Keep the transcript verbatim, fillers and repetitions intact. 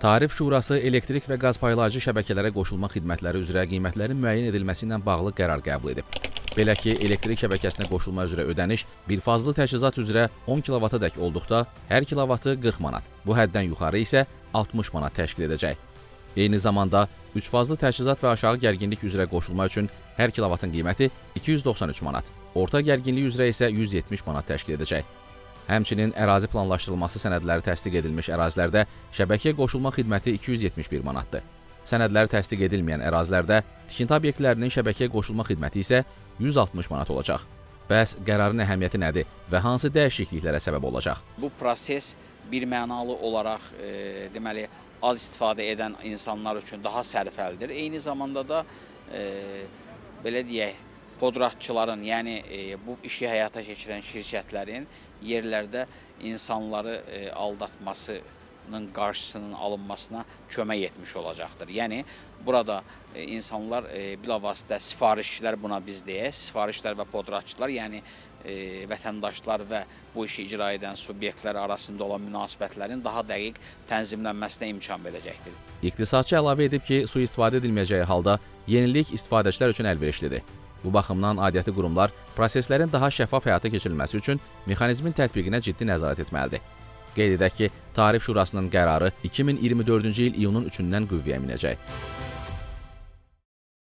Tarif Şurası elektrik və qaz paylayıcı şəbəkələrə qoşulma xidmətləri üzrə qiymətlərin müəyyən edilməsi ilə bağlı qərar qəbul edib. Belə ki, elektrik şəbəkəsinə qoşulma üzrə ödəniş bir fazlı təchizat üzrə on kilovata dək olduqda hər kilovatı qırx manat, bu həddən yuxarı isə altmış manat təşkil edəcək. Eyni zamanda üç fazlı təchizat və aşağı gərginlik üzrə qoşulma üçün hər kilovatın qiyməti iki yüz doxsan üç manat, orta gərginlik üzrə isə yüz yetmiş manat təşkil edəcək. Həmçinin ərazi planlaşdırılması sənədləri təsdiq edilmiş ərazilərdə şəbəkəyə qoşulma xidməti iki yüz yetmiş bir manatdır. Sənədləri təsdiq edilməyən ərazilərdə tikinti obyektlərinin şəbəkəyə qoşulma xidməti isə yüz altmış manat olacaq. Bəs qərarın əhəmiyyəti nədir və hansı dəyişikliklərə səbəb olacaq? Bu proses birmənalı olaraq e, deməli az istifadə edən insanlar üçün daha sərfəlidir. Eyni zamanda da e, belə deyək, podratçıların, yəni e, bu işi həyata keçirən şirkətlərin yerlərdə insanları e, aldatmasının qarşısının alınmasına kömək etmiş olacaqdır. Yəni burada e, insanlar e, bilavasitə sifarişçilər, buna biz deyək, sifarişçilər və podratçılar, yəni e, vətəndaşlar və bu işi icra edən subyektlər arasında olan münasibətlərin daha dəqiq tənzimlənməsinə imkan verəcəkdir. İqtisadçı əlavə edib ki, sui-istifadə edilməyəcəyi halda yenilik istifadəçilər üçün əlverişlidir. Bu baxımdan aidiyyatı qurumlar proseslərin daha şəffaf həyata keçirilməsi üçün mexanizmin tətbiqinə ciddi nəzarət etməlidir. Qeyd edək ki, Tarif Şurasının qərarı iki min iyirmi dördüncü il iyunun üçündən qüvvəyə minəcək.